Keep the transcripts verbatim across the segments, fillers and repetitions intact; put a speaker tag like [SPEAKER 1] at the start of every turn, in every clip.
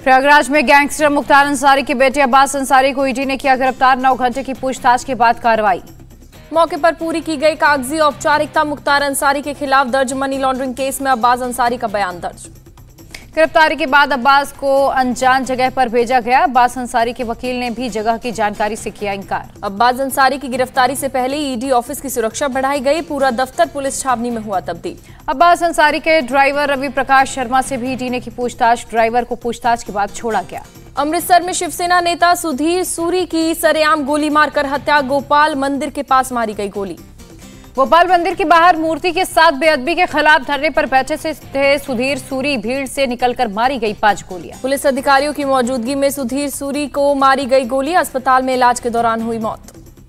[SPEAKER 1] प्रयागराज में गैंगस्टर मुख्तार अंसारी के बेटे अब्बास अंसारी को ईडी ने किया गिरफ्तार। नौ घंटे की पूछताछ के बाद कार्रवाई।
[SPEAKER 2] मौके पर पूरी की गई कागजी औपचारिकता। मुख्तार अंसारी के खिलाफ दर्ज मनी लॉन्ड्रिंग केस में अब्बास अंसारी का बयान दर्ज।
[SPEAKER 1] गिरफ्तारी के बाद अब्बास को अनजान जगह पर भेजा गया। अब्बास अंसारी के वकील ने भी जगह की जानकारी से किया इंकार।
[SPEAKER 2] अब्बास अंसारी की गिरफ्तारी से पहले ईडी ऑफिस की सुरक्षा बढ़ाई गई। पूरा दफ्तर पुलिस छावनी में हुआ तब्दील।
[SPEAKER 1] अब्बास अंसारी के ड्राइवर रवि प्रकाश शर्मा से भी ईडी ने की पूछताछ। ड्राइवर को पूछताछ के बाद छोड़ा गया।
[SPEAKER 2] अमृतसर में शिवसेना नेता सुधीर सूरी की सरेआम गोली मारकर हत्या। गोपाल मंदिर के पास मारी गई गोली।
[SPEAKER 1] गोपाल मंदिर के बाहर मूर्ति के साथ बेअदबी के खिलाफ धरने पर बैठे से थे सुधीर सूरी। भीड़ से निकलकर मारी गई पांच गोलियां।
[SPEAKER 2] पुलिस अधिकारियों की मौजूदगी में सुधीर सूरी को मारी गई गोली। अस्पताल में इलाज के दौरान हुई मौत।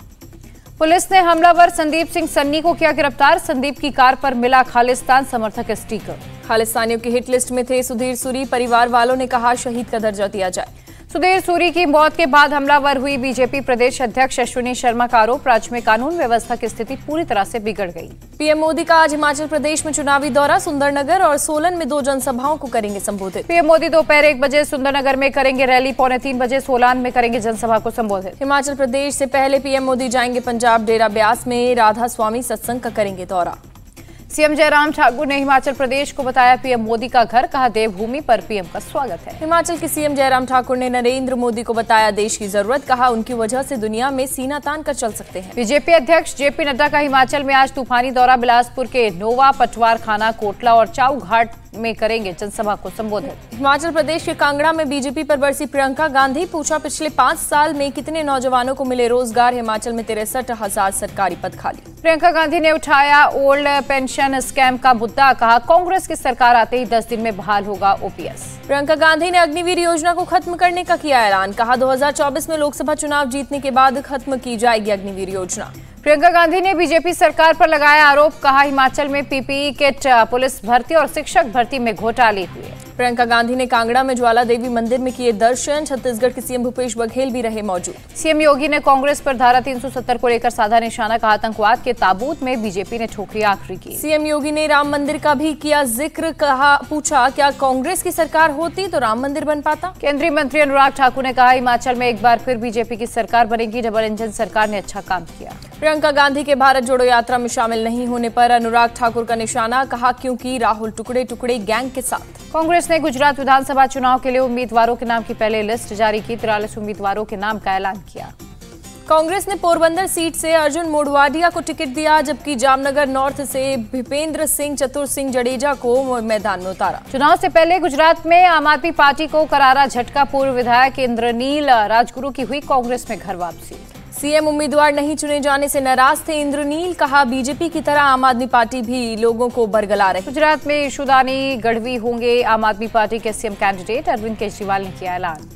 [SPEAKER 1] पुलिस ने हमलावर संदीप सिंह सन्नी को किया गिरफ्तार। संदीप की कार पर मिला खालिस्तान समर्थक स्टिकर।
[SPEAKER 2] खालिस्तानियों की हिट लिस्ट में थे सुधीर सूरी। परिवार वालों ने कहा शहीद का दर्जा दिया जाए।
[SPEAKER 1] सुधीर सूरी की मौत के बाद हमलावर हुई बीजेपी प्रदेश अध्यक्ष अश्विनी शर्मा का आरोप। राज्य में कानून व्यवस्था की स्थिति पूरी तरह से बिगड़ गई।
[SPEAKER 2] पीएम मोदी का आज हिमाचल प्रदेश में चुनावी दौरा। सुंदरनगर और सोलन में दो जनसभाओं को करेंगे संबोधित।
[SPEAKER 1] पीएम मोदी दोपहर एक बजे सुंदरनगर में करेंगे रैली। पौने तीन बजे सोलन में करेंगे जनसभा को संबोधित।
[SPEAKER 2] हिमाचल प्रदेश से पहले पीएम मोदी जाएंगे पंजाब। डेरा ब्यास में राधा स्वामी सत्संग का करेंगे दौरा।
[SPEAKER 1] सीएम जयराम ठाकुर ने हिमाचल प्रदेश को बताया पीएम मोदी का घर। कहा देवभूमि पर पीएम का स्वागत है।
[SPEAKER 2] हिमाचल के सीएम जयराम ठाकुर ने नरेंद्र मोदी को बताया देश की जरूरत। कहा उनकी वजह से दुनिया में सीना तान कर चल सकते हैं।
[SPEAKER 1] बीजेपी अध्यक्ष जेपी नड्डा का हिमाचल में आज तूफानी दौरा। बिलासपुर के नोवा, पटवार खाना, कोटला और चाऊ घाट में करेंगे जनसभा को संबोधित।
[SPEAKER 2] हिमाचल प्रदेश के कांगड़ा में बीजेपी पर बरसी प्रियंका गांधी। पूछा पिछले पांच साल में कितने नौजवानों को मिले रोजगार। हिमाचल में तिरसठ हजार सरकारी पद खाली।
[SPEAKER 1] प्रियंका गांधी ने उठाया ओल्ड पेंशन स्कैम का मुद्दा। कहा कांग्रेस की सरकार आते ही दस दिन में बहाल होगा ओपीएस।
[SPEAKER 2] प्रियंका गांधी ने अग्निवीर योजना को खत्म करने का किया ऐलान। कहा दो हजार चौबीस में लोकसभा चुनाव जीतने के बाद खत्म की जाएगी अग्निवीर योजना।
[SPEAKER 1] प्रियंका गांधी ने बीजेपी सरकार पर लगाया आरोप। कहा हिमाचल में पीपीई किट, पुलिस भर्ती और शिक्षक भर्ती में घोटाले हुए।
[SPEAKER 2] प्रियंका गांधी ने कांगड़ा में ज्वाला देवी मंदिर में किए दर्शन। छत्तीसगढ़ के सीएम भूपेश बघेल भी रहे मौजूद।
[SPEAKER 1] सीएम योगी ने कांग्रेस पर धारा तीन सौ सत्तर को लेकर साधा निशाना। कहा आतंकवाद के ताबूत में बीजेपी ने ठोकरी आखिरी की।
[SPEAKER 2] सीएम योगी ने राम मंदिर का भी किया जिक्र। कहा पूछा क्या कांग्रेस की सरकार होती तो राम मंदिर बन पाता।
[SPEAKER 1] केंद्रीय मंत्री अनुराग ठाकुर ने कहा हिमाचल में एक बार फिर बीजेपी की सरकार बनेगी। डबल इंजन सरकार ने अच्छा काम किया।
[SPEAKER 2] प्रियंका गांधी के भारत जोड़ो यात्रा में शामिल नहीं होने पर अनुराग ठाकुर का निशाना। कहा क्योंकि राहुल टुकड़े टुकड़े गैंग के साथ।
[SPEAKER 1] कांग्रेस ने गुजरात विधानसभा चुनाव के लिए उम्मीदवारों के नाम की पहले लिस्ट जारी की। तिरालीस उम्मीदवारों के नाम का ऐलान किया।
[SPEAKER 2] कांग्रेस ने पोरबंदर सीट से अर्जुन मोडवाडिया को टिकट दिया। जबकि जामनगर नॉर्थ से भूपेंद्र सिंह चतुर सिंह जडेजा को मैदान में उतारा।
[SPEAKER 1] चुनाव से पहले गुजरात में आम आदमी पार्टी को करारा झटका। पूर्व विधायक इंद्रनील राजगुरु की हुई कांग्रेस में घर वापसी।
[SPEAKER 2] सीएम उम्मीदवार नहीं चुने जाने से नाराज थे इंद्रनील। कहा बीजेपी की तरह आम आदमी पार्टी भी लोगों को बरगला रही।
[SPEAKER 1] गुजरात में यशोदानी गढ़वी होंगे आम आदमी पार्टी के सीएम कैंडिडेट। अरविंद केजरीवाल ने किया ऐलान।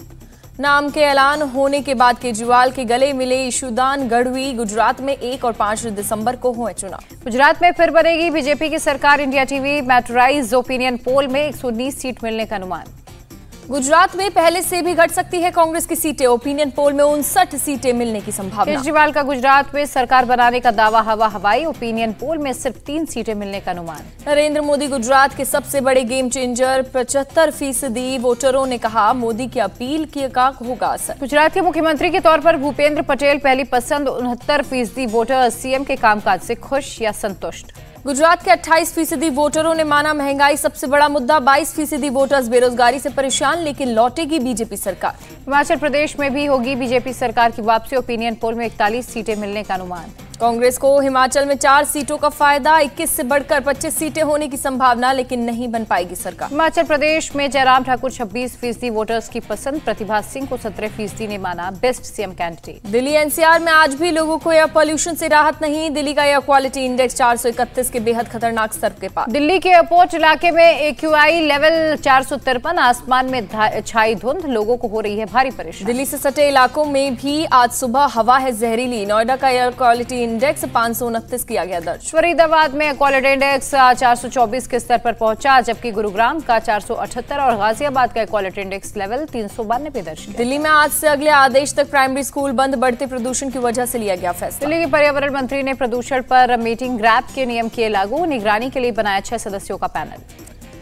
[SPEAKER 2] नाम के ऐलान होने के बाद केजरीवाल के गले मिले यशोदान गढ़वी। गुजरात में एक और पांच दिसंबर को हुए चुनाव।
[SPEAKER 1] गुजरात में फिर बनेगी बीजेपी की सरकार। India TV Matrize opinion poll में एक सौ उन्नीस सीट मिलने का अनुमान।
[SPEAKER 2] गुजरात में पहले से भी घट सकती है कांग्रेस की सीटें। ओपिनियन पोल में उनसठ सीटें मिलने की संभावना।
[SPEAKER 1] केजरीवाल का गुजरात में सरकार बनाने का दावा हवा हवाई। ओपिनियन पोल में सिर्फ तीन सीटें मिलने का अनुमान।
[SPEAKER 2] नरेंद्र मोदी गुजरात के सबसे बड़े गेम चेंजर। पचहत्तर फीसदी वोटरों ने कहा मोदी की अपील की का होगा असर।
[SPEAKER 1] गुजरात के मुख्यमंत्री के तौर पर भूपेंद्र पटेल पहली पसंद। उनहत्तर फीसदी वोटर सीएम के कामकाज से खुश या संतुष्ट।
[SPEAKER 2] गुजरात के अट्ठाईस फीसदी वोटरों ने माना महंगाई सबसे बड़ा मुद्दा। बाईस फीसदी वोटर्स बेरोजगारी से परेशान। लेकिन लौटेगी बीजेपी सरकार।
[SPEAKER 1] हिमाचल प्रदेश में भी होगी बीजेपी सरकार की वापसी। ओपिनियन पोल में इकतालीस सीटें मिलने का अनुमान।
[SPEAKER 2] कांग्रेस को हिमाचल में चार सीटों का फायदा। इक्कीस से बढ़कर पच्चीस सीटें होने की संभावना। लेकिन नहीं बन पाएगी सरकार।
[SPEAKER 1] हिमाचल प्रदेश में जयराम ठाकुर छब्बीस फीसदी वोटर्स की पसंद। प्रतिभा सिंह को सत्रह फीसदी ने माना best CM candidate.
[SPEAKER 2] Delhi NCR में आज भी लोगों को एयर पॉल्यूशन से राहत नहीं। दिल्ली का एयर क्वालिटी इंडेक्स चार सौ इकतीस के बेहद खतरनाक स्तर के पास।
[SPEAKER 1] दिल्ली के एयरपोर्ट इलाके में एक्यूआई लेवल चार सौ तिरपन। आसमान में छाई धुंध। लोगों को हो रही है भारी परेशानी।
[SPEAKER 2] दिल्ली से सटे इलाकों में भी आज सुबह हवा है जहरीली। नोएडा का एयर क्वालिटी इंडेक्स पांच सौ उनतीस किया गया दर्ज।
[SPEAKER 1] फरीदाबाद में क्वालिटी इंडेक्स चार सौ चौबीस के स्तर पर पहुंचा। जबकि गुरुग्राम का चार सौ अठहत्तर और गाजियाबाद का क्वालिटी इंडेक्स लेवल तीन सौ बानवे दर्ज किया।
[SPEAKER 2] दिल्ली में आज से अगले आदेश तक प्राइमरी स्कूल बंद। बढ़ते प्रदूषण की वजह से लिया गया फैसला।
[SPEAKER 1] दिल्ली के पर्यावरण मंत्री ने प्रदूषण पर मीटिंग ग्रैप के नियम किए लागू। निगरानी के लिए बनाया छह सदस्यों का पैनल।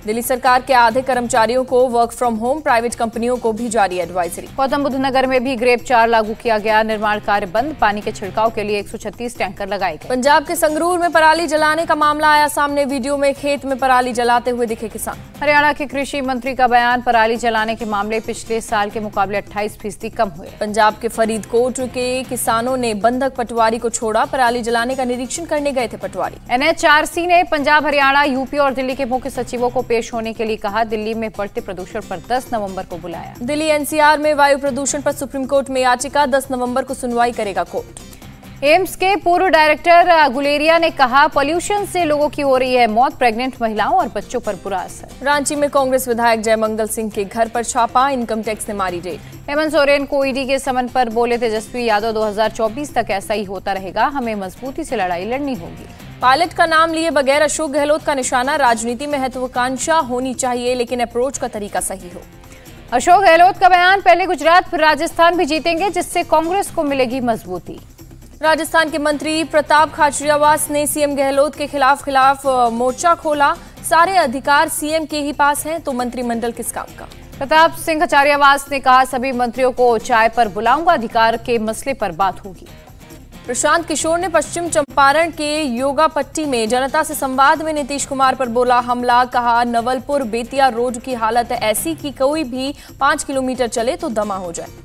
[SPEAKER 2] दिल्ली सरकार के आधे कर्मचारियों को वर्क फ्रॉम होम, प्राइवेट कंपनियों को भी जारी एडवाइजरी।
[SPEAKER 1] गौतम बुद्ध नगर में भी ग्रेप चार लागू किया गया, निर्माण कार्य बंद, पानी के छिड़काव के लिए एक सौ छत्तीस टैंकर लगाए गए।
[SPEAKER 2] पंजाब के संगरूर में पराली जलाने का मामला आया सामने, वीडियो में खेत में पराली जलाते हुए दिखे किसान।
[SPEAKER 1] हरियाणा के कृषि मंत्री का बयान, पराली जलाने के मामले पिछले साल के मुकाबले अट्ठाईस फीसदी कम हुए।
[SPEAKER 2] पंजाब के फरीदकोट के किसानों ने बंधक पटवारी को छोड़ा, पराली जलाने का निरीक्षण करने गए थे पटवारी।
[SPEAKER 1] एनएचआरसी ने पंजाब, हरियाणा, यूपी और दिल्ली के मुख्य सचिवों को पेश होने के लिए कहा, दिल्ली में बढ़ते प्रदूषण पर दस नवंबर को बुलाया।
[SPEAKER 2] दिल्ली एनसीआर में वायु प्रदूषण पर सुप्रीम कोर्ट में याचिका, दस नवंबर को सुनवाई करेगा कोर्ट।
[SPEAKER 1] एम्स के पूर्व डायरेक्टर गुलेरिया ने कहा, पॉल्यूशन से लोगों की हो रही है मौत, प्रेग्नेंट महिलाओं और बच्चों पर बुरा असर।
[SPEAKER 2] रांची में कांग्रेस विधायक जयमंगल सिंह के घर पर छापा, इनकम टैक्स ने मारी रेड।
[SPEAKER 1] हेमंत सोरेन को ईडी के समन पर बोले तेजस्वी यादव, दो हजार चौबीस तक ऐसा ही होता रहेगा, हमें मजबूती से लड़ाई लड़नी होगी।
[SPEAKER 2] पायलट का नाम लिए बगैर अशोक गहलोत का निशाना, राजनीति में महत्वाकांक्षा होनी चाहिए लेकिन अप्रोच का तरीका सही हो।
[SPEAKER 1] अशोक गहलोत का बयान, पहले गुजरात फिर राजस्थान भी जीतेंगे, जिससे कांग्रेस को मिलेगी मजबूती।
[SPEAKER 2] राजस्थान के मंत्री प्रताप खाचरियावास ने सीएम गहलोत के खिलाफ खिलाफ मोर्चा खोला, सारे अधिकार सीएम के ही पास हैं तो मंत्रिमंडल किस काम का।
[SPEAKER 1] प्रताप सिंह खाचरियावास ने कहा, सभी मंत्रियों को चाय पर बुलाऊंगा, अधिकार के मसले पर बात होगी।
[SPEAKER 2] प्रशांत किशोर ने पश्चिम चंपारण के योगापट्टी में जनता से संवाद में नीतीश कुमार पर बोला हमला, कहा नवलपुर बेतिया रोड की हालत ऐसी कि कोई भी पांच किलोमीटर चले तो दमा हो जाए।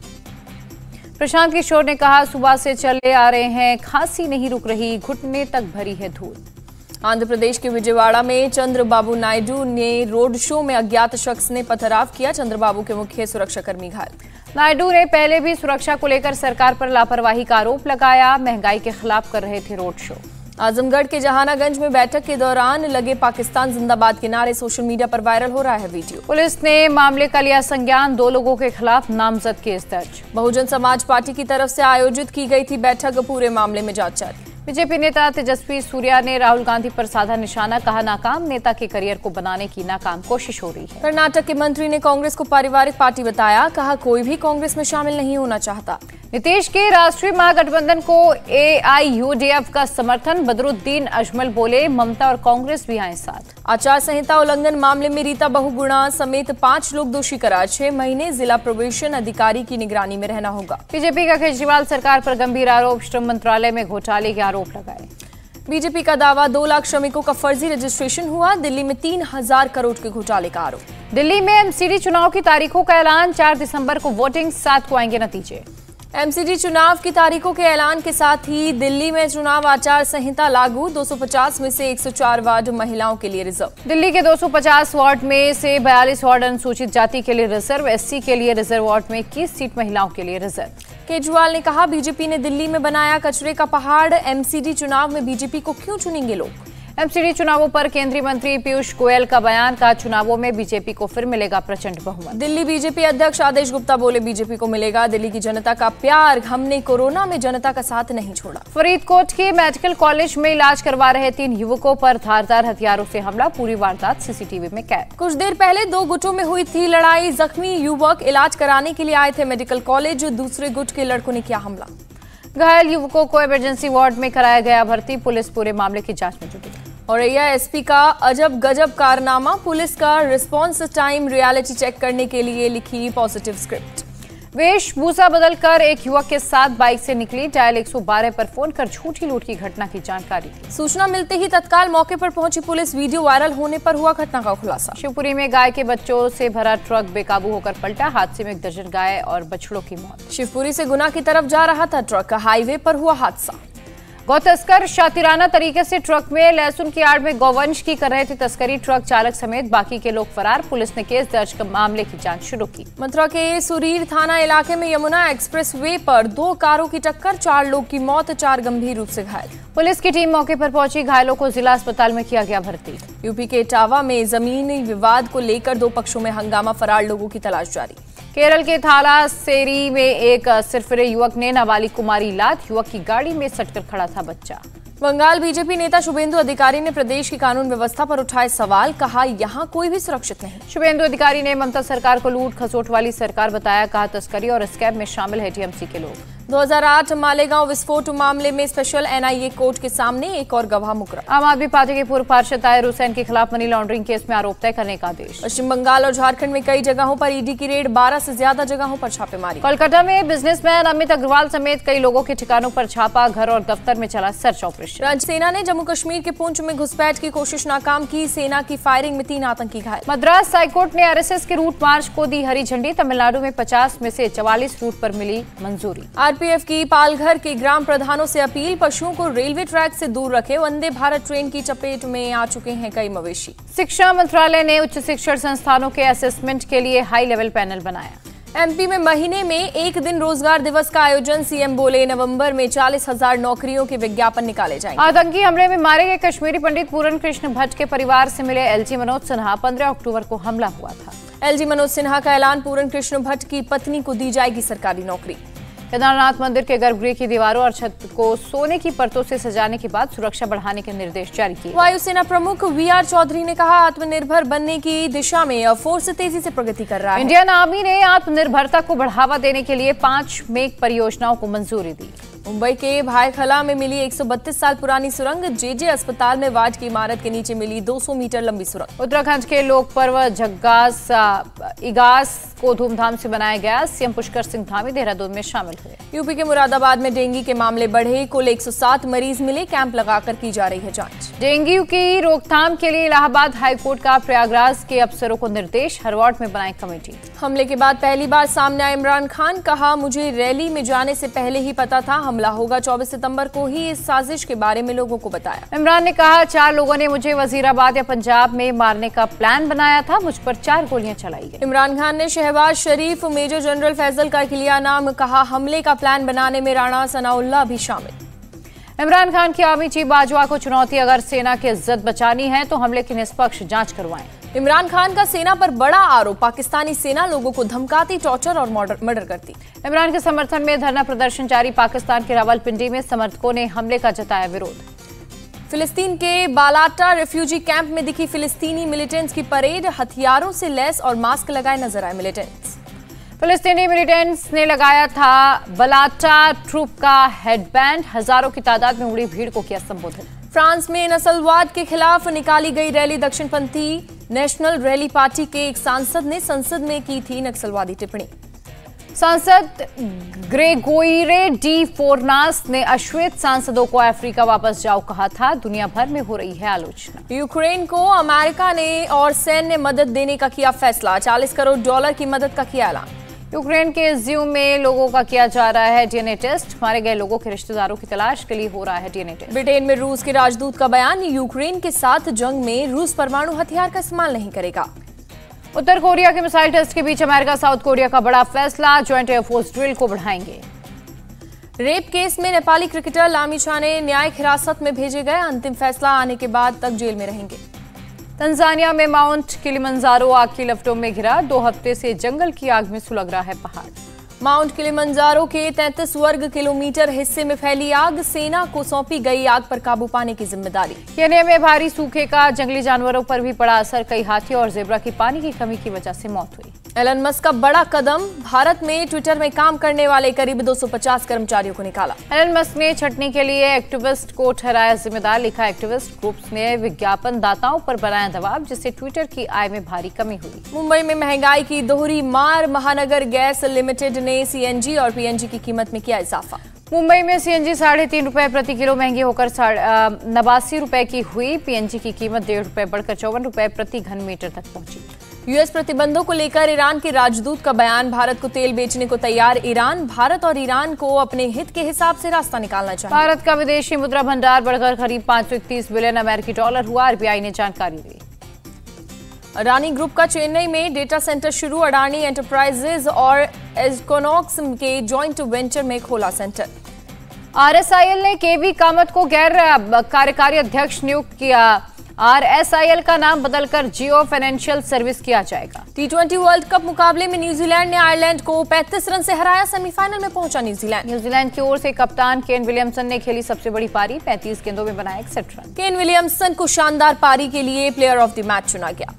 [SPEAKER 1] प्रशांत किशोर ने कहा, सुबह से चले आ रहे हैं, खांसी नहीं रुक रही, घुटने तक भरी है धूल।
[SPEAKER 2] आंध्र प्रदेश के विजयवाड़ा में चंद्रबाबू नायडू ने रोड शो में अज्ञात शख्स ने पथराव किया, चंद्रबाबू के मुख्य सुरक्षाकर्मी घायल।
[SPEAKER 1] नायडू ने पहले भी सुरक्षा को लेकर सरकार पर लापरवाही का आरोप लगाया, महंगाई के खिलाफ कर रहे थे रोड शो।
[SPEAKER 2] आजमगढ़ के जहानागंज में बैठक के दौरान लगे पाकिस्तान जिंदाबाद के नारे, सोशल मीडिया पर वायरल हो रहा है वीडियो।
[SPEAKER 1] पुलिस ने मामले का लिया संज्ञान, दो लोगों के खिलाफ नामजद केस दर्ज।
[SPEAKER 2] बहुजन समाज पार्टी की तरफ से आयोजित की गई थी बैठक, पूरे मामले में जांच जारी।
[SPEAKER 1] बीजेपी नेता तेजस्वी सूर्या ने राहुल गांधी पर साधा निशाना, कहा नाकाम नेता के करियर को बनाने की नाकाम कोशिश हो रही है।
[SPEAKER 2] कर्नाटक के मंत्री ने कांग्रेस को पारिवारिक पार्टी बताया, कहा कोई भी कांग्रेस में शामिल नहीं होना चाहता।
[SPEAKER 1] नीतीश के राष्ट्रीय महागठबंधन को एआईयूडीएफ का समर्थन, बदरुद्दीन अजमल बोले ममता और कांग्रेस भी आए साथ।
[SPEAKER 2] आचार संहिता उल्लंघन मामले में रीता बहुगुणा समेत पांच लोग दोषी करार, छह महीने जिला प्रोबेशन अधिकारी की निगरानी में रहना होगा।
[SPEAKER 1] बीजेपी का केजरीवाल सरकार पर गंभीर आरोप, श्रम मंत्रालय में घोटाले के आरोप लगाए।
[SPEAKER 2] बीजेपी का दावा, दो लाख श्रमिकों का फर्जी रजिस्ट्रेशन हुआ, दिल्ली में तीन हजार करोड़ के घोटाले का आरोप।
[SPEAKER 1] दिल्ली में एमसीडी चुनाव की तारीखों का ऐलान, चार दिसंबर को वोटिंग, सात को आएंगे नतीजे।
[SPEAKER 2] एमसीडी चुनाव की तारीखों के ऐलान के साथ ही दिल्ली में चुनाव आचार संहिता लागू, दो सौ पचास में से एक सौ चार वार्ड महिलाओं के लिए रिजर्व।
[SPEAKER 1] दिल्ली के दो सौ पचास वार्ड में से बयालीस वार्ड अनुसूचित जाति के लिए रिजर्व, एससी के लिए रिजर्व वार्ड में इक्कीस सीट महिलाओं के लिए रिजर्व।
[SPEAKER 2] केजरीवाल ने कहा, बीजेपी ने दिल्ली में बनाया कचरे का पहाड़, एमसीडी चुनाव में बीजेपी को क्यों चुनेंगे लोग।
[SPEAKER 1] एमसीडी चुनावों पर केंद्रीय मंत्री पीयूष गोयल का बयान, कहा चुनावों में बीजेपी को फिर मिलेगा प्रचंड बहुमत।
[SPEAKER 2] दिल्ली बीजेपी अध्यक्ष आदेश गुप्ता बोले, बीजेपी को मिलेगा दिल्ली की जनता का प्यार, हमने कोरोना में जनता का साथ नहीं छोड़ा।
[SPEAKER 1] फरीदकोट के मेडिकल कॉलेज में इलाज करवा रहे तीन युवकों पर धारदार हथियारों से हमला, पूरी वारदात सीसीटीवी में कैद।
[SPEAKER 2] कुछ देर पहले दो गुटों में हुई थी लड़ाई, जख्मी युवक इलाज कराने के लिए आए थे मेडिकल कॉलेज, दूसरे गुट के लड़कों ने किया हमला।
[SPEAKER 1] घायल युवकों को इमरजेंसी वार्ड में कराया गया भर्ती, पुलिस पूरे मामले की जांच में जुटी।
[SPEAKER 2] और एएसपी का अजब गजब कारनामा, पुलिस का रिस्पॉन्स टाइम रियलिटी चेक करने के लिए लिखी पॉजिटिव स्क्रिप्ट।
[SPEAKER 1] वेशभूषा बदलकर एक युवक के साथ बाइक से निकली, डायल एक सौ बारह पर फोन कर झूठी लूट की घटना की जानकारी दी।
[SPEAKER 2] सूचना मिलते ही तत्काल मौके पर पहुंची पुलिस, वीडियो वायरल होने पर हुआ घटना का खुलासा।
[SPEAKER 1] शिवपुरी में गाय के बच्चों से भरा ट्रक बेकाबू होकर पलटा, हादसे में एक दर्जन गाय और बछड़ों की मौत।
[SPEAKER 2] शिवपुरी से गुना की तरफ जा रहा था ट्रक, हाईवे पर हुआ हादसा।
[SPEAKER 1] गौ तस्कर शातिराना तरीके से ट्रक में लहसुन की आड़ में गौवंश की कर रहे थे तस्करी, ट्रक चालक समेत बाकी के लोग फरार, पुलिस ने केस दर्ज कर मामले की जांच शुरू की।
[SPEAKER 2] मथुरा के सुरीर थाना इलाके में यमुना एक्सप्रेस वे पर दो कारों की टक्कर, चार लोग की मौत, चार गंभीर रूप से घायल।
[SPEAKER 1] पुलिस की टीम मौके पर पहुंची, घायलों को जिला अस्पताल में किया गया भर्ती।
[SPEAKER 2] यूपी के इटावा में जमीनी विवाद को लेकर दो पक्षों में हंगामा, फरार लोगों की तलाश जारी।
[SPEAKER 1] केरल के थालासेरी में एक सिरफिरे युवक ने नाबालिग कुमारी लात, युवक की गाड़ी में सटकर खड़ा था बच्चा।
[SPEAKER 2] बंगाल बीजेपी नेता शुभेंदु अधिकारी ने प्रदेश की कानून व्यवस्था पर उठाए सवाल, कहा यहां कोई भी सुरक्षित नहीं।
[SPEAKER 1] शुभेंदु अधिकारी ने ममता सरकार को लूट खसोट वाली सरकार बताया, कहा तस्करी और स्कैम में शामिल है टीएमसी के लोग।
[SPEAKER 2] दो हज़ार आठ मालेगांव विस्फोट मामले में स्पेशल एनआईए कोर्ट के सामने एक और गवाह मुकर्रर।
[SPEAKER 1] आम आदमी पार्टी के पूर्व पार्षद ताहिर हुसैन के खिलाफ मनी लॉन्ड्रिंग केस में आरोप तय करने का आदेश।
[SPEAKER 2] पश्चिम बंगाल और झारखंड में कई जगहों पर ईडी की रेड, बारह से ज्यादा जगहों पर छापेमारी।
[SPEAKER 1] कोलकाता में बिजनेसमैन अमित अग्रवाल समेत कई लोगों के ठिकानों पर छापा, घर और दफ्तर में चला सर्च ऑपरेशन।
[SPEAKER 2] राज्य सेना ने जम्मू कश्मीर के पुंछ में घुसपैठ की कोशिश नाकाम की, सेना की फायरिंग में तीन आतंकी घायल।
[SPEAKER 1] मद्रास हाईकोर्ट ने आरएसएस के रूट मार्च को दी हरी झंडी, तमिलनाडु में पचास में से चवालीस रूट पर मिली मंजूरी।
[SPEAKER 2] आरपीएफ की पालघर के ग्राम प्रधानों से अपील, पशुओं को रेलवे ट्रैक से दूर रखें, वंदे भारत ट्रेन की चपेट में आ चुके हैं कई मवेशी।
[SPEAKER 1] शिक्षा मंत्रालय ने उच्च शिक्षण संस्थानों के असेसमेंट के लिए हाई लेवल पैनल बनाया।
[SPEAKER 2] एमपी में महीने में एक दिन रोजगार दिवस का आयोजन, सीएम बोले नवंबर में चालीस हजार नौकरियों के विज्ञापन निकाले जाएंगे।
[SPEAKER 1] आतंकी हमले में मारे गए कश्मीरी पंडित पूरन कृष्ण भट्ट के परिवार से मिले एलजी मनोज सिन्हा, पंद्रह अक्टूबर को हमला हुआ था।
[SPEAKER 2] एलजी मनोज सिन्हा का ऐलान, पूरन कृष्ण भट्ट की पत्नी को दी जाएगी सरकारी नौकरी।
[SPEAKER 1] केदारनाथ मंदिर के गर्भगृह की दीवारों और छत को सोने की परतों से सजाने के बाद सुरक्षा बढ़ाने के निर्देश जारी किए।
[SPEAKER 2] वायुसेना प्रमुख वी आर चौधरी ने कहा, आत्मनिर्भर बनने की दिशा में फोर्स तेजी से प्रगति कर रहा है।
[SPEAKER 1] इंडियन आर्मी ने आत्मनिर्भरता को बढ़ावा देने के लिए पांच मेक परियोजनाओं को मंजूरी दी।
[SPEAKER 2] मुंबई के भायखला में मिली एक सौ बत्तीस साल पुरानी सुरंग, जेजे अस्पताल में वार्ड की इमारत के नीचे मिली दो सौ मीटर लंबी सुरंग।
[SPEAKER 1] उत्तराखंड के लोक पर्व झग्गास इगास को धूमधाम से मनाया गया, सीएम पुष्कर सिंह धामी देहरादून में शामिल हुए।
[SPEAKER 2] यूपी के मुरादाबाद में डेंगू के मामले बढ़े, कुल एक सौ सात मरीज मिले, कैंप लगाकर की जा रही है जांच।
[SPEAKER 1] डेंगू की रोकथाम के लिए इलाहाबाद हाईकोर्ट का प्रयागराज के अफसरों को निर्देश, हर वार्ड में बनाई कमेटी।
[SPEAKER 2] हमले के बाद पहली बार सामने आए इमरान खान, कहा मुझे रैली में जाने से पहले ही पता था हमला होगा, चौबीस सितंबर को ही इस साजिश के बारे में लोगों को बताया।
[SPEAKER 1] इमरान ने कहा, चार लोगों ने मुझे वजीराबाद या पंजाब में मारने का प्लान बनाया था, मुझ पर चार गोलियां चलाई गई।
[SPEAKER 2] इमरान खान ने शहबाज शरीफ, मेजर जनरल फैजल का लिया नाम, कहा हमले का प्लान बनाने में राणा सनाउल्लाह भी शामिल।
[SPEAKER 1] इमरान खान की आर्मी चीफ बाजवा को चुनौती, अगर सेना की इज्जत बचानी है तो हमले की निष्पक्ष जांच करवाएं।
[SPEAKER 2] इमरान खान का सेना पर बड़ा आरोप, पाकिस्तानी सेना लोगों को धमकाती, टॉर्चर और मर्डर करती।
[SPEAKER 1] इमरान के समर्थन में धरना प्रदर्शन जारी, पाकिस्तान के रावलपिंडी में समर्थकों ने हमले का जताया विरोध।
[SPEAKER 2] फिलिस्तीन के बालाटा रिफ्यूजी कैंप में दिखी फिलिस्तीनी मिलिटेंट्स की परेड, हथियारों से लैस और मास्क लगाए नजर आए मिलिटेंट्स।
[SPEAKER 1] फिलिस्तीनी मिलिटेंट्स ने लगाया था बलाटा ट्रूप का हेडबैंड, हजारों की तादाद में उमड़ी भीड़ को किया संबोधित।
[SPEAKER 2] फ्रांस में नस्लवाद के खिलाफ निकाली गई रैली, दक्षिणपंथी नेशनल रैली पार्टी के एक सांसद ने संसद में की थी नक्सलवादी टिप्पणी।
[SPEAKER 1] सांसद ग्रेगोइरे डी फोरनास ने अश्वेत सांसदों को अफ्रीका वापस जाओ कहा था, दुनिया भर में हो रही है आलोचना।
[SPEAKER 2] यूक्रेन को अमेरिका ने और सैन्य मदद देने का किया फैसला, चालीस करोड़ डॉलर की मदद का किया ऐलान।
[SPEAKER 1] यूक्रेन के ज़्यू में लोगों का किया जा रहा है डीएनए टेस्ट, मारे गए लोगों के रिश्तेदारों की तलाश के लिए हो रहा है डीएनए टेस्ट।
[SPEAKER 2] ब्रिटेन में रूस के राजदूत का बयान, यूक्रेन के साथ जंग में रूस परमाणु हथियार का इस्तेमाल नहीं करेगा।
[SPEAKER 1] उत्तर कोरिया के मिसाइल टेस्ट के बीच अमेरिका साउथ कोरिया का बड़ा फैसला, ज्वाइंट एयरफोर्स ड्रिल को बढ़ाएंगे।
[SPEAKER 2] रेप केस में नेपाली क्रिकेटर लामी छाने न्यायिक हिरासत में भेजे गए, अंतिम फैसला आने के बाद तक जेल में रहेंगे।
[SPEAKER 1] तंजानिया में माउंट किलिमंजारो आग की लपटों में घिरा, दो हफ्ते से जंगल की आग में सुलग रहा है पहाड़।
[SPEAKER 2] माउंट किलिमंजारो के तैंतीस वर्ग किलोमीटर हिस्से में फैली आग, सेना को सौंपी गई आग पर काबू पाने की जिम्मेदारी। केन्या में भारी सूखे का जंगली जानवरों पर भी पड़ा असर, कई हाथी और जेब्रा की पानी की कमी की वजह से मौत हुई। एलन मस्क का बड़ा कदम, भारत में ट्विटर में काम करने वाले करीब दो सौ पचास कर्मचारियों को निकाला।
[SPEAKER 1] एलन मस्क ने छटनी के लिए एक्टिविस्ट को ठहराया जिम्मेदार, लिखा एक्टिविस्ट ग्रुप्स ने विज्ञापन दाताओं पर बनाया दबाव, जिससे ट्विटर की आय में भारी कमी हुई।
[SPEAKER 2] मुंबई में महंगाई की दोहरी मार, महानगर गैस लिमिटेड ने सीएनजी और पीएनजी की कीमत में किया इजाफा।
[SPEAKER 1] मुंबई में सीएनजी साढ़े तीन रुपए प्रति किलो महंगी होकर नवासी रुपए की हुई, पीएनजी की कीमत डेढ़ रुपए बढ़कर चौवन रुपए प्रति घन मीटर तक पहुंची। यूएस प्रतिबंधों को लेकर ईरान के राजदूत का बयान, भारत को तेल बेचने को तैयार ईरान, भारत और ईरान को अपने हित के हिसाब से रास्ता निकालना चाहिए। भारत का विदेशी मुद्रा भंडार बढ़कर करीब पांच सौ इकतीस बिलियन अमेरिकी डॉलर हुआ, आरबीआई ने जानकारी दी। अडानी ग्रुप का चेन्नई में डेटा सेंटर शुरू, अडानी एंटरप्राइजेज और एस्कोनॉक्स के जॉइंट वेंचर में खोला सेंटर। आरएसआईएल ने केवी कामत को गैर कार्यकारी अध्यक्ष नियुक्त किया, आरएसआईएल का नाम बदलकर जियो फाइनेंशियल सर्विस किया जाएगा। टी ट्वेंटी वर्ल्ड कप मुकाबले में न्यूजीलैंड ने आयरलैंड को पैंतीस रन से हराया, सेमीफाइनल में पहुंचा न्यूजीलैंड। न्यूजीलैंड की ओर से कप्तान केन विलियमसन ने खेली सबसे बड़ी पारी, पैंतीस गेंदों में बनाया इकसठ रन। केन विलियमसन को शानदार पारी के लिए प्लेयर ऑफ द मैच चुना गया।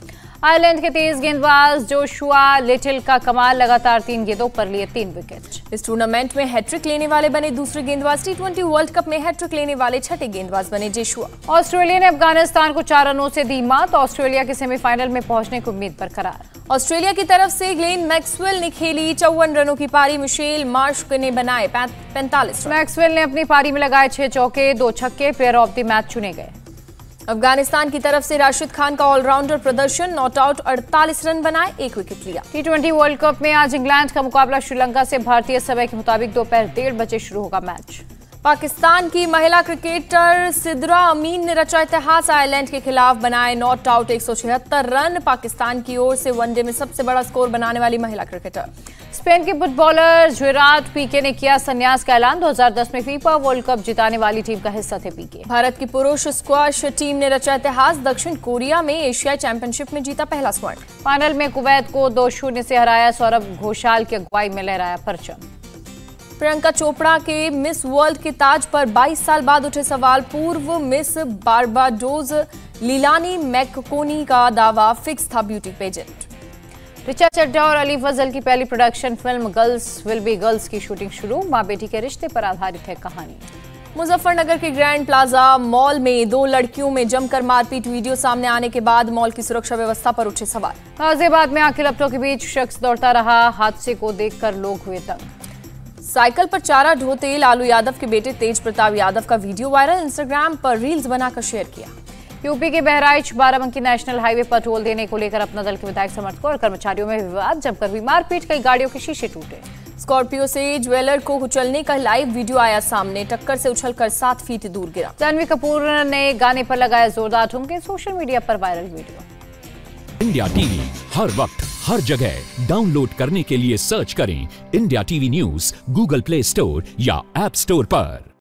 [SPEAKER 1] आयरलैंड के तेज गेंदबाज जोशुआ लिटिल का कमाल, लगातार तीन गेंदों पर लिए तीन विकेट।
[SPEAKER 2] इस टूर्नामेंट में हैट्रिक लेने वाले बने दूसरे गेंदबाज। टी ट्वेंटी वर्ल्ड कप में हैट्रिक लेने वाले छठे गेंदबाज बने जोशुआ।
[SPEAKER 1] ऑस्ट्रेलिया ने अफगानिस्तान को चार रनों से दी मात, ऑस्ट्रेलिया के सेमीफाइनल में पहुंचने की उम्मीद बरकरार।
[SPEAKER 2] ऑस्ट्रेलिया की तरफ से ग्लेन मैक्सवेल ने खेली चौवन रनों की पारी, मिशेल मार्श ने बनाए पैंतालीस।
[SPEAKER 1] मैक्सवेल ने अपनी पारी में लगाए छह चौके, दो छक्के, प्लेयर ऑफ द मैच चुने गए।
[SPEAKER 2] अफगानिस्तान की तरफ से राशिद खान का ऑलराउंडर प्रदर्शन, नॉट आउट अड़तालीस रन बनाए, एक विकेट लिया।
[SPEAKER 1] टी ट्वेंटी वर्ल्ड कप में आज इंग्लैंड का मुकाबला श्रीलंका से। भारतीय समय के मुताबिक दोपहर डेढ़ बजे शुरू होगा मैच।
[SPEAKER 2] पाकिस्तान की महिला क्रिकेटर सिद्रा अमीन ने रचा इतिहास, आयरलैंड के खिलाफ बनाए नॉट आउट एक सौ छिहत्तर रन। पाकिस्तान की ओर से वनडे में सबसे बड़ा स्कोर बनाने वाली महिला क्रिकेटर।
[SPEAKER 1] स्पेन के फुटबॉलर जुराट पीके ने किया संन्यास का ऐलान, दो हज़ार दस में फीफा वर्ल्ड कप जिताने वाली टीम का हिस्सा थे पीके।
[SPEAKER 2] भारत की पुरुष स्क्वैश टीम ने रचा इतिहास, दक्षिण कोरिया में एशियाई चैंपियनशिप में जीता पहला स्वर्ण।
[SPEAKER 1] फाइनल में कुवैत को दो शून्य से हराया, सौरभ घोषाल की अगुवाई में लहराया परचम।
[SPEAKER 2] प्रियंका चोपड़ा के मिस वर्ल्ड के ताज पर बाईस साल बाद उठे सवाल, पूर्व मिस बारबाडोस लीलानी मैककोनी का दावा फिक्स था ब्यूटी पेजेंट।
[SPEAKER 1] ऋचा चड्ढा और अली फजल की पहली production film girls will be girls की शूटिंग शुरू, मां बेटी के रिश्ते पर आधारित है कहानी।
[SPEAKER 2] मुजफ्फरनगर के ग्रैंड प्लाजा मॉल में दो लड़कियों में जमकर मारपीट, वीडियो सामने आने के बाद मॉल की सुरक्षा व्यवस्था पर उठे सवाल।
[SPEAKER 1] गाजियाबाद में आके लपटों के बीच शख्स दौड़ता रहा, हादसे को देखकर लोग हुए तंग।
[SPEAKER 2] साइकिल पर चारा ढोते लालू यादव के बेटे तेज प्रताप यादव का वीडियो वायरल, इंस्टाग्राम पर रील्स बनाकर शेयर किया।
[SPEAKER 1] यूपी के बहराइच बाराबंकी नेशनल हाईवे पर टोल देने को लेकर अपना दल के विधायक समर्थकों और कर्मचारियों में विवाद, जमकर हुई मारपीट, कई गाड़ियों के शीशे टूटे।
[SPEAKER 2] स्कॉर्पियो से ज्वेलर को कुचलने का लाइव वीडियो आया सामने, टक्कर से उछलकर सात फीट दूर गिरा।
[SPEAKER 1] रणबीर कपूर ने गाने पर लगाया जोरदार ठुमके, सोशल मीडिया पर वायरल वीडियो।
[SPEAKER 3] इंडिया टीवी हर वक्त हर जगह डाउनलोड करने के लिए सर्च करें India TV news Google Play Store या ऐप स्टोर पर।